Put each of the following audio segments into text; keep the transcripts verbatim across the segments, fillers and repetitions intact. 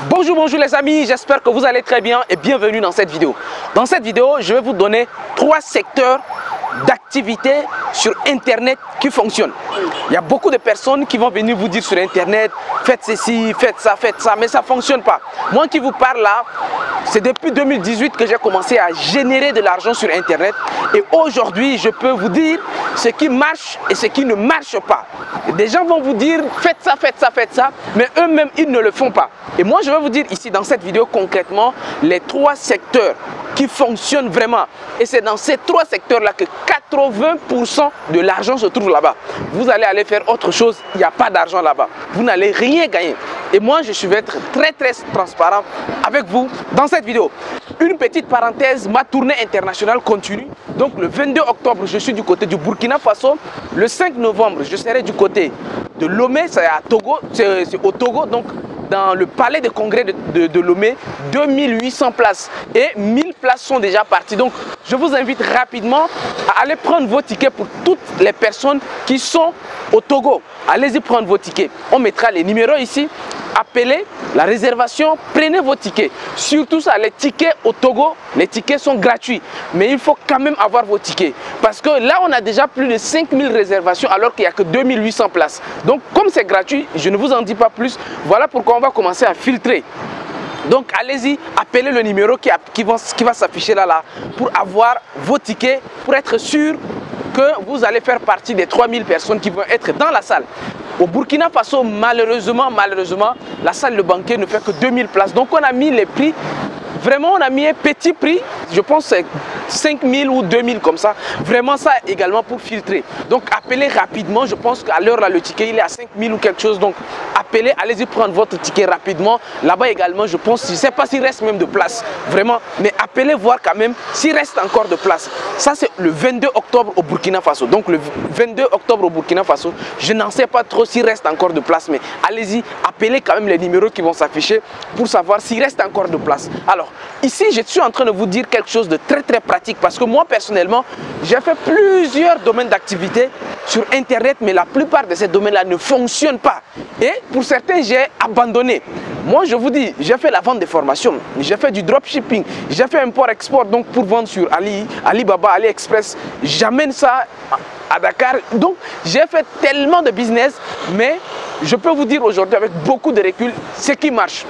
Bonjour, bonjour les amis, j'espère que vous allez très bien et bienvenue dans cette vidéo. Dans cette vidéo, je vais vous donner trois secteurs d'activité sur Internet qui fonctionnent. Il y a beaucoup de personnes qui vont venir vous dire sur Internet, faites ceci, faites ça, faites ça, mais ça ne fonctionne pas. Moi qui vous parle là, c'est depuis deux mille dix-huit que j'ai commencé à générer de l'argent sur Internet et aujourd'hui, je peux vous dire ce qui marche et ce qui ne marche pas. Des gens vont vous dire, faites ça, faites ça, faites ça, mais eux-mêmes, ils ne le font pas. Et moi, je vais vous dire ici dans cette vidéo concrètement les trois secteurs qui fonctionnent vraiment. Et c'est dans ces trois secteurs-là que quatre-vingts pour cent de l'argent se trouve là-bas. Vous allez aller faire autre chose, il n'y a pas d'argent là-bas. Vous n'allez rien gagner. Et moi, je vais être très très transparent avec vous dans cette vidéo. Une petite parenthèse, ma tournée internationale continue. Donc le vingt-deux octobre, je suis du côté du Burkina Faso. Le cinq novembre, je serai du côté de Lomé, c'est à Togo, c'est au Togo. Donc dans le palais de congrès de, de, de Lomé, deux mille huit cents places et mille places sont déjà parties. Donc je vous invite rapidement à aller prendre vos tickets pour toutes les personnes qui sont au Togo. Allez-y prendre vos tickets. On mettra les numéros ici. Appelez la réservation, prenez vos tickets. Surtout ça, les tickets au Togo, les tickets sont gratuits. Mais il faut quand même avoir vos tickets. Parce que là, on a déjà plus de cinq mille réservations alors qu'il n'y a que deux mille huit cents places. Donc, comme c'est gratuit, je ne vous en dis pas plus. Voilà pourquoi on va commencer à filtrer. Donc, allez-y, appelez le numéro qui, a, qui va, qui va s'afficher là, là pour avoir vos tickets, pour être sûr que vous allez faire partie des trois mille personnes qui vont être dans la salle. Au Burkina Faso, malheureusement, malheureusement, la salle de banquet ne fait que deux mille places. Donc, on a mis les prix, vraiment, on a mis un petit prix, je pense que c'est cinq mille ou deux mille comme ça. Vraiment, ça également pour filtrer. Donc, appelez rapidement. Je pense qu'à l'heure, là, le ticket, il est à cinq mille ou quelque chose. Donc, appelez, allez-y prendre votre ticket rapidement. Là-bas également, je pense, je ne sais pas s'il reste même de place. Vraiment, mais appelez voir quand même s'il reste encore de place. Ça, c'est le vingt-deux octobre au Burkina Faso. Donc, le vingt-deux octobre au Burkina Faso, je n'en sais pas trop s'il reste encore de place. Mais allez-y, appelez quand même les numéros qui vont s'afficher pour savoir s'il reste encore de place. Alors, ici, je suis en train de vous dire quelque chose de très, très pratique. Parce que moi, personnellement, j'ai fait plusieurs domaines d'activité sur Internet, mais la plupart de ces domaines-là ne fonctionnent pas. Et pour certains, j'ai abandonné. Moi, je vous dis, j'ai fait la vente des formations, j'ai fait du dropshipping, j'ai fait import-export, donc pour vendre sur Ali, Alibaba, AliExpress, j'amène ça à Dakar. Donc, j'ai fait tellement de business, mais je peux vous dire aujourd'hui, avec beaucoup de recul, ce qui marche.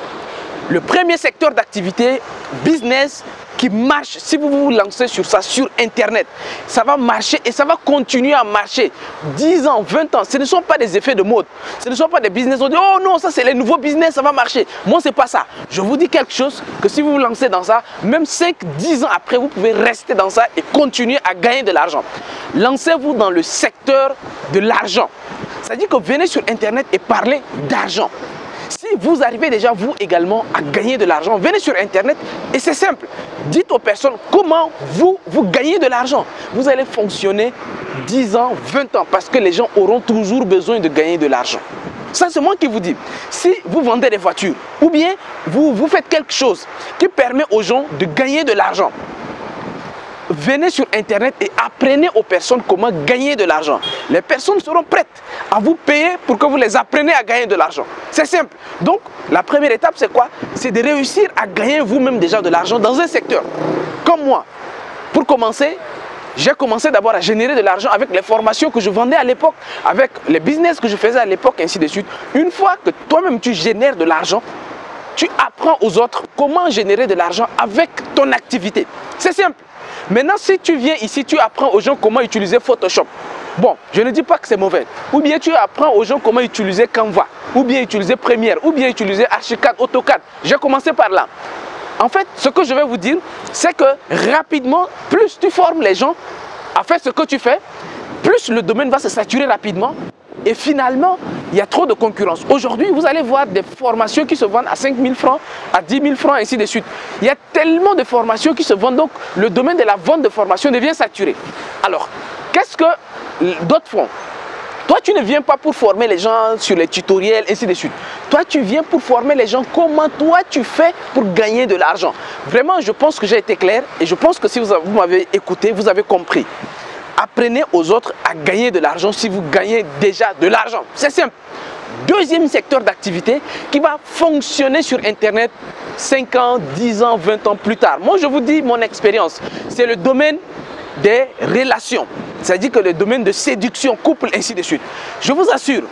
Le premier secteur d'activité, business, qui marche, si vous vous lancez sur ça, sur Internet, ça va marcher et ça va continuer à marcher. dix ans, vingt ans, ce ne sont pas des effets de mode. Ce ne sont pas des business. On dit, oh non, ça c'est les nouveaux business, ça va marcher. Moi, ce n'est pas ça. Je vous dis quelque chose que si vous vous lancez dans ça, même cinq, dix ans après, vous pouvez rester dans ça et continuer à gagner de l'argent. Lancez-vous dans le secteur de l'argent. C'est-à-dire que venez sur Internet et parlez d'argent. Si vous arrivez déjà, vous également, à gagner de l'argent, venez sur Internet et c'est simple. Dites aux personnes comment vous, vous gagnez de l'argent. Vous allez fonctionner dix ans, vingt ans parce que les gens auront toujours besoin de gagner de l'argent. Ça, c'est moi qui vous dis. Si vous vendez des voitures ou bien vous, vous faites quelque chose qui permet aux gens de gagner de l'argent, venez sur Internet et apprenez aux personnes comment gagner de l'argent. Les personnes seront prêtes à vous payer pour que vous les appreniez à gagner de l'argent. C'est simple. Donc, la première étape, c'est quoi? C'est de réussir à gagner vous-même déjà de l'argent dans un secteur. Comme moi. Pour commencer, j'ai commencé d'abord à générer de l'argent avec les formations que je vendais à l'époque, avec les business que je faisais à l'époque, ainsi de suite. Une fois que toi-même tu génères de l'argent, tu apprends aux autres comment générer de l'argent avec ton activité. C'est simple. Maintenant, si tu viens ici, tu apprends aux gens comment utiliser Photoshop. Bon, je ne dis pas que c'est mauvais. Ou bien tu apprends aux gens comment utiliser Canva, ou bien utiliser Premiere, ou bien utiliser Archicad, AutoCAD. J'ai commencé par là. En fait, ce que je vais vous dire, c'est que rapidement, plus tu formes les gens à faire ce que tu fais, plus le domaine va se saturer rapidement. Et finalement, il y a trop de concurrence. Aujourd'hui, vous allez voir des formations qui se vendent à cinq mille francs, à dix mille francs, ainsi de suite. Il y a tellement de formations qui se vendent, donc le domaine de la vente de formation devient saturé. Alors, qu'est-ce que d'autres font? Toi, tu ne viens pas pour former les gens sur les tutoriels, ainsi de suite. Toi, tu viens pour former les gens comment toi tu fais pour gagner de l'argent. Vraiment, je pense que j'ai été clair et je pense que si vous, vous m'avez écouté, vous avez compris. Apprenez aux autres à gagner de l'argent si vous gagnez déjà de l'argent. C'est simple. deuxième secteur d'activité qui va fonctionner sur Internet cinq ans, dix ans, vingt ans plus tard. Moi, je vous dis mon expérience. C'est le domaine des relations. C'est-à-dire que le domaine de séduction, couple, ainsi de suite. Je vous assure,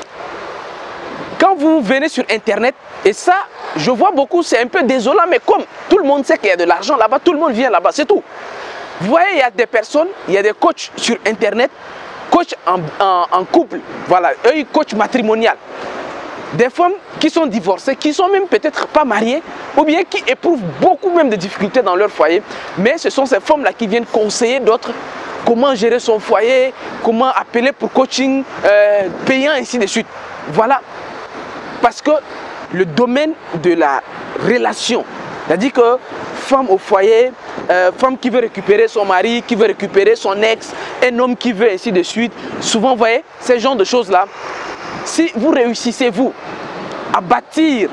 quand vous venez sur Internet, et ça, je vois beaucoup, c'est un peu désolant, mais comme tout le monde sait qu'il y a de l'argent là-bas, tout le monde vient là-bas, c'est tout. Vous voyez, il y a des personnes, il y a des coachs sur Internet, coachs en, en, en couple, voilà, eux, ils coachent matrimonial. Des femmes qui sont divorcées, qui sont même peut-être pas mariées, ou bien qui éprouvent beaucoup même de difficultés dans leur foyer, mais ce sont ces femmes-là qui viennent conseiller d'autres comment gérer son foyer, comment appeler pour coaching euh, payant, ainsi de suite. Voilà. Parce que le domaine de la relation, c'est-à-dire que femme au foyer, euh, femme qui veut récupérer son mari, qui veut récupérer son ex, un homme qui veut, ainsi de suite, souvent, vous voyez, ces genres de choses-là, si vous réussissez, vous, à bâtir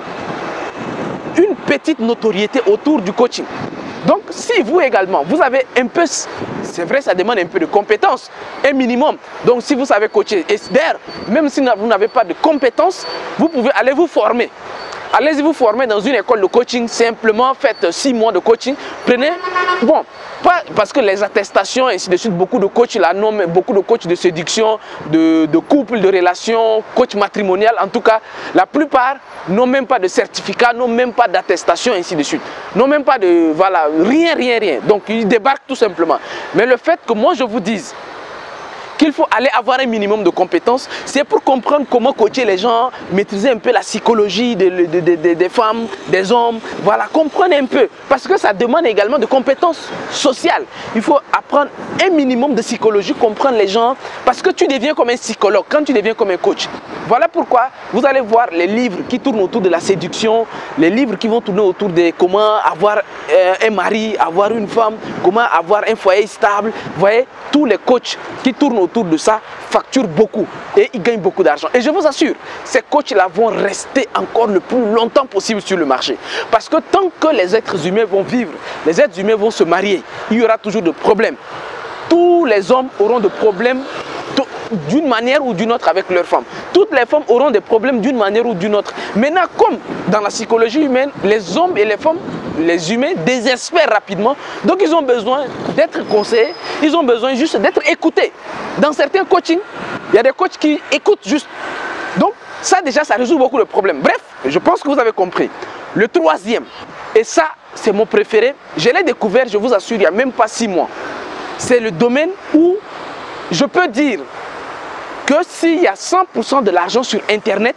une petite notoriété autour du coaching, donc si vous également, vous avez un peu, c'est vrai, ça demande un peu de compétences, un minimum. Donc si vous savez coacher, et d'ailleurs, même si vous n'avez pas de compétences, vous pouvez aller vous former. Allez-y vous former dans une école de coaching, simplement faites six mois de coaching. Prenez, bon, pas parce que les attestations, ainsi de suite, beaucoup de coachs là, non, mais beaucoup de coachs de séduction, de, de couple, de relations, coach matrimonial, en tout cas, la plupart n'ont même pas de certificat, n'ont même pas d'attestation, ainsi de suite. N'ont même pas de, voilà, rien, rien, rien. Donc ils débarquent tout simplement. Mais le fait que moi je vous dise qu'il faut aller avoir un minimum de compétences, c'est pour comprendre comment coacher les gens, maîtriser un peu la psychologie des, des, des, des femmes, des hommes, voilà, comprendre un peu, parce que ça demande également de compétences sociales. Il faut apprendre un minimum de psychologie, comprendre les gens, parce que tu deviens comme un psychologue quand tu deviens comme un coach. Voilà pourquoi vous allez voir les livres qui tournent autour de la séduction, les livres qui vont tourner autour de comment avoir euh, un mari, avoir une femme, comment avoir un foyer stable. Vous voyez, tous les coachs qui tournent autour de ça facturent beaucoup et ils gagnent beaucoup d'argent. Et je vous assure, ces coachs-là vont rester encore le plus longtemps possible sur le marché. Parce que tant que les êtres humains vont vivre, les êtres humains vont se marier, il y aura toujours de problèmes. Tous les hommes auront des problèmes d'une manière ou d'une autre avec leurs femmes. Toutes les femmes auront des problèmes d'une manière ou d'une autre. Maintenant, comme dans la psychologie humaine, les hommes et les femmes, les humains désespèrent rapidement. Donc, ils ont besoin d'être conseillés. Ils ont besoin juste d'être écoutés. Dans certains coachings, il y a des coachs qui écoutent juste. Donc, ça déjà, ça résout beaucoup de problèmes. Bref, je pense que vous avez compris. Le troisième, et ça, c'est mon préféré. Je l'ai découvert, je vous assure, il n'y a même pas six mois. C'est le domaine où je peux dire que s'il y a cent pour cent de l'argent sur Internet,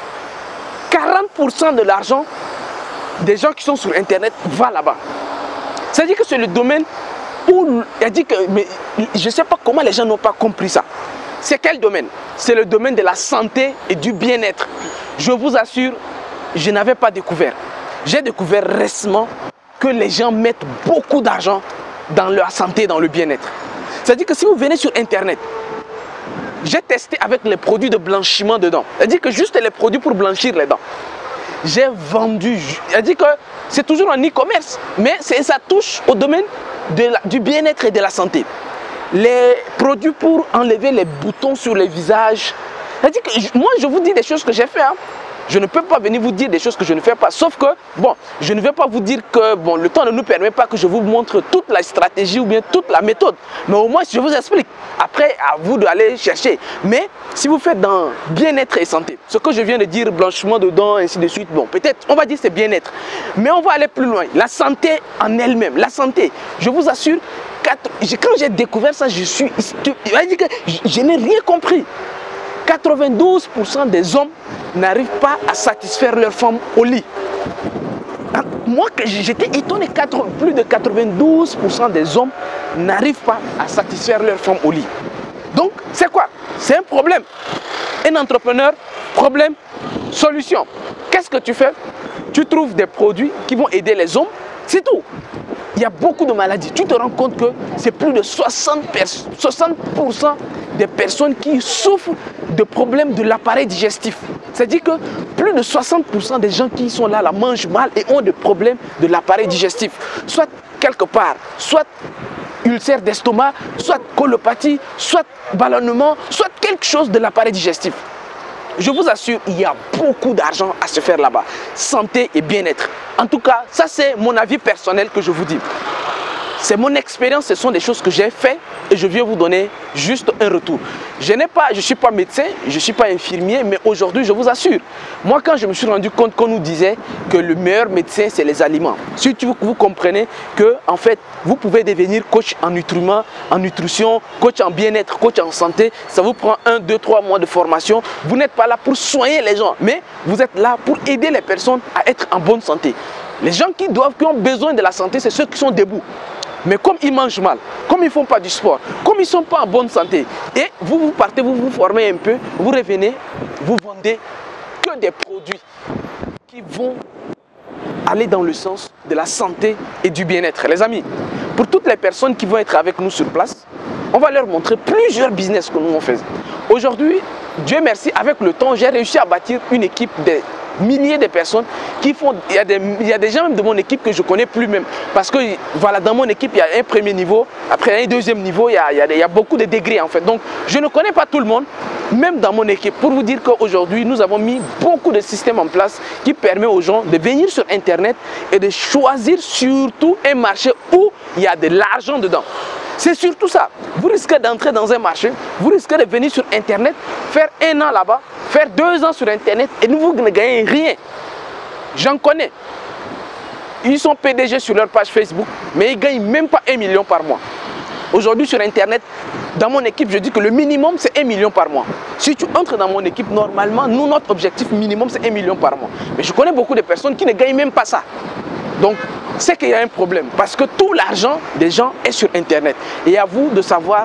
quarante pour cent de l'argent des gens qui sont sur Internet va là-bas. C'est-à-dire que c'est le domaine où, elle dit que, mais je ne sais pas comment les gens n'ont pas compris ça. C'est quel domaine? C'est le domaine de la santé et du bien-être. Je vous assure, je n'avais pas découvert. J'ai découvert récemment que les gens mettent beaucoup d'argent dans leur santé et dans le bien-être. C'est-à-dire que si vous venez sur Internet, j'ai testé avec les produits de blanchiment dedans. C'est-à-dire que juste les produits pour blanchir les dents. J'ai vendu. C'est-à-dire que c'est toujours en e-commerce, mais ça touche au domaine de la, du bien-être et de la santé. Les produits pour enlever les boutons sur les visages. C'est-à-dire que moi, je vous dis des choses que j'ai fait. Hein. Je ne peux pas venir vous dire des choses que je ne fais pas. Sauf que, bon, je ne vais pas vous dire que bon, le temps ne nous permet pas que je vous montre toute la stratégie ou bien toute la méthode. Mais au moins, je vous explique. Après, à vous d'aller chercher. Mais si vous faites dans bien-être et santé, ce que je viens de dire, blanchiment de dents, ainsi de suite, bon, peut-être, on va dire c'est bien-être. Mais on va aller plus loin. La santé en elle-même, la santé, je vous assure, quand j'ai découvert ça, je suis... Je n'ai rien compris. quatre-vingt-douze pour cent des hommes n'arrivent pas à satisfaire leur femme au lit. Moi, j'étais étonné, plus de quatre-vingt-douze pour cent des hommes n'arrivent pas à satisfaire leur femme au lit. Donc, c'est quoi? C'est un problème. Un entrepreneur, problème, solution. Qu'est-ce que tu fais? Tu trouves des produits qui vont aider les hommes, c'est tout. Il y a beaucoup de maladies. Tu te rends compte que c'est plus de soixante pour cent des personnes qui souffrent de problèmes de l'appareil digestif. C'est-à-dire que plus de soixante pour cent des gens qui sont là, là mangent mal et ont des problèmes de l'appareil digestif. Soit quelque part, soit ulcère d'estomac, soit colopathie, soit ballonnement, soit quelque chose de l'appareil digestif. Je vous assure, il y a beaucoup d'argent à se faire là-bas. Santé et bien-être. En tout cas, ça c'est mon avis personnel que je vous dis. C'est mon expérience, ce sont des choses que j'ai fait et je viens vous donner juste un retour. Je n'ai pas, je ne suis pas médecin, je ne suis pas infirmier, mais aujourd'hui, je vous assure, moi quand je me suis rendu compte qu'on nous disait que le meilleur médecin, c'est les aliments. Si vous, vous comprenez que en fait, vous pouvez devenir coach en nutriments, en nutrition, coach en bien-être, coach en santé, ça vous prend un, deux, trois mois de formation. Vous n'êtes pas là pour soigner les gens, mais vous êtes là pour aider les personnes à être en bonne santé. Les gens qui, doivent, qui ont besoin de la santé, c'est ceux qui sont debout. Mais comme ils mangent mal, comme ils ne font pas du sport, comme ils ne sont pas en bonne santé, et vous, vous partez, vous vous formez un peu, vous revenez, vous vendez que des produits qui vont aller dans le sens de la santé et du bien-être. Les amis, pour toutes les personnes qui vont être avec nous sur place, on va leur montrer plusieurs business que nous on fait. Aujourd'hui, Dieu merci, avec le temps, j'ai réussi à bâtir une équipe de milliers de personnes qui font, il y a des, il y a des gens même de mon équipe que je connais plus même, parce que voilà, dans mon équipe il y a un premier niveau, après un deuxième niveau, il y a, il y a, il y a beaucoup de degrés en fait, donc je ne connais pas tout le monde, même dans mon équipe, pour vous dire qu'aujourd'hui nous avons mis beaucoup de systèmes en place qui permettent aux gens de venir sur internet et de choisir surtout un marché où il y a de l'argent dedans. C'est surtout ça. Vous risquez d'entrer dans un marché, vous risquez de venir sur internet, faire un an là-bas, faire deux ans sur internet et vous ne gagnez rien. J'en connais. Ils sont P D G sur leur page Facebook, mais ils ne gagnent même pas un million par mois. Aujourd'hui sur internet, dans mon équipe, je dis que le minimum c'est un million par mois. Si tu entres dans mon équipe, normalement, nous, notre objectif minimum c'est un million par mois. Mais je connais beaucoup de personnes qui ne gagnent même pas ça. Donc, c'est qu'il y a un problème parce que tout l'argent des gens est sur internet. Et à vous de savoir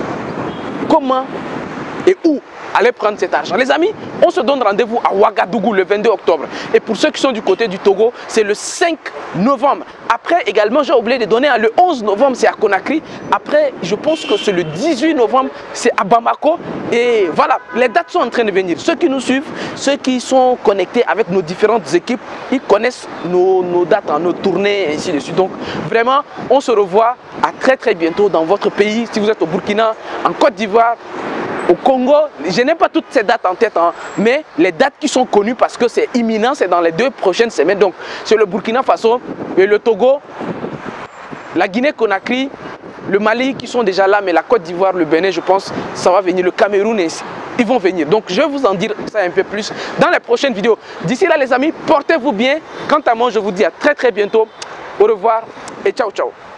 comment et où aller prendre cet argent. Les amis, on se donne rendez-vous à Ouagadougou le vingt-deux octobre. Et pour ceux qui sont du côté du Togo, c'est le cinq novembre. Après, également, j'ai oublié de donner, le onze novembre, c'est à Conakry. Après, je pense que c'est le dix-huit novembre, c'est à Bamako. Et voilà, les dates sont en train de venir. Ceux qui nous suivent, ceux qui sont connectés avec nos différentes équipes, ils connaissent nos, nos dates, nos tournées, et ainsi de suite. Donc, vraiment, on se revoit à très très bientôt dans votre pays. Si vous êtes au Burkina, en Côte d'Ivoire, au Congo, je n'ai pas toutes ces dates en tête, hein, mais les dates qui sont connues parce que c'est imminent, c'est dans les deux prochaines semaines. Donc, c'est le Burkina Faso et le Togo, la Guinée-Conakry, le Mali qui sont déjà là, mais la Côte d'Ivoire, le Bénin, je pense, ça va venir, le Cameroun, et ils vont venir. Donc, je vais vous en dire ça un peu plus dans les prochaines vidéos. D'ici là, les amis, portez-vous bien. Quant à moi, je vous dis à très très bientôt. Au revoir et ciao, ciao.